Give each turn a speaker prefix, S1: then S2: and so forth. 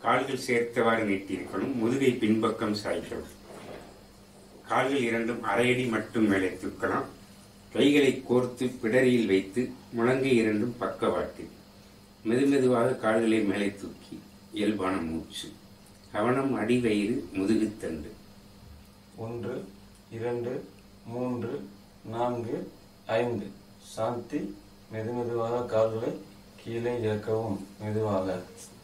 S1: கால்கள் சேர்த்தவாறு நீட்டியிருக்கணும். முதுகை பின்பக்கம் சாய்க்கணும். கால்கள் இரண்டும் அரையடி மட்டும் மேலே தூக்கலாம். கைகளை கோர்த்து பிடரியில் வைத்து முழங்கை இரண்டும் பக்கவாட்டில் மெதுமெதுவாக கால்களை மேலே தூக்கி இயல்பான மூச்சு. கவனம் அடிவயிறு, முதுகுத்தண்டு.
S2: 1 2 3 4 5. சாந்தி. மெதுமெதுவாக கால்களை கீழே இறக்கவும். மெதுவாக.